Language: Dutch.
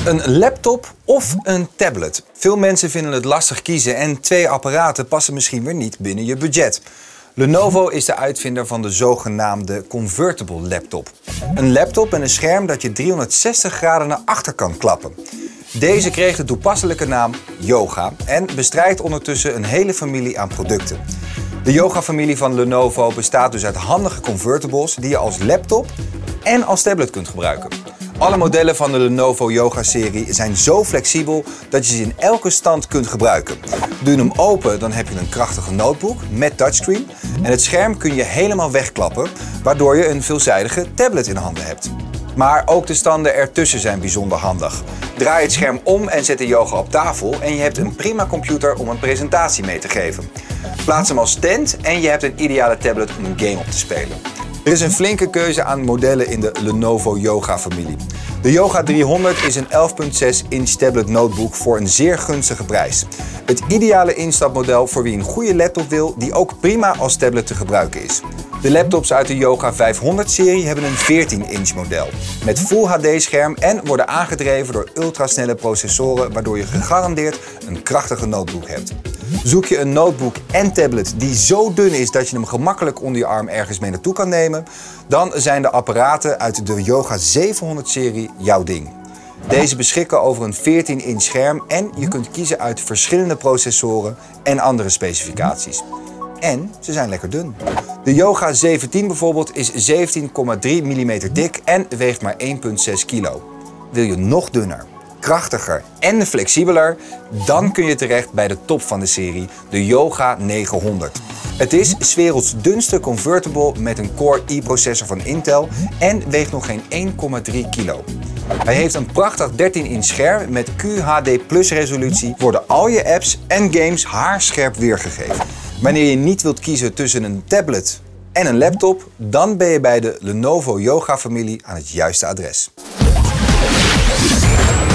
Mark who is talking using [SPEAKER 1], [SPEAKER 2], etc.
[SPEAKER 1] Een laptop of een tablet. Veel mensen vinden het lastig kiezen en twee apparaten passen misschien weer niet binnen je budget. Lenovo is de uitvinder van de zogenaamde convertible laptop. Een laptop met een scherm dat je 360 graden naar achter kan klappen. Deze kreeg de toepasselijke naam Yoga en bestrijdt ondertussen een hele familie aan producten. De Yoga-familie van Lenovo bestaat dus uit handige convertibles die je als laptop en als tablet kunt gebruiken. Alle modellen van de Lenovo Yoga-serie zijn zo flexibel dat je ze in elke stand kunt gebruiken. Doe je hem open, dan heb je een krachtige notebook met touchscreen en het scherm kun je helemaal wegklappen, waardoor je een veelzijdige tablet in handen hebt. Maar ook de standen ertussen zijn bijzonder handig. Draai het scherm om en zet de Yoga op tafel en je hebt een prima computer om een presentatie mee te geven. Plaats hem als stand en je hebt een ideale tablet om een game op te spelen. Er is een flinke keuze aan modellen in de Lenovo Yoga-familie. De Yoga 300 is een 11,6 inch tablet notebook voor een zeer gunstige prijs. Het ideale instapmodel voor wie een goede laptop wil die ook prima als tablet te gebruiken is. De laptops uit de Yoga 500-serie hebben een 14 inch model met Full HD-scherm en worden aangedreven door ultrasnelle processoren waardoor je gegarandeerd een krachtige notebook hebt. Zoek je een notebook en tablet die zo dun is dat je hem gemakkelijk onder je arm ergens mee naartoe kan nemen, dan zijn de apparaten uit de Yoga 700-serie jouw ding. Deze beschikken over een 14 inch scherm en je kunt kiezen uit verschillende processoren en andere specificaties. En ze zijn lekker dun. De Yoga 710 bijvoorbeeld is 17,3 mm dik en weegt maar 1,6 kilo. Wil je nog dunner, krachtiger en flexibeler, dan kun je terecht bij de top van de serie, de Yoga 900. Het is 's werelds dunste convertible met een Core i-processor van Intel en weegt nog geen 1,3 kilo. Hij heeft een prachtig 13 inch scherm met QHD+ resolutie, worden al je apps en games haarscherp weergegeven. Wanneer je niet wilt kiezen tussen een tablet en een laptop, dan ben je bij de Lenovo Yoga-familie aan het juiste adres.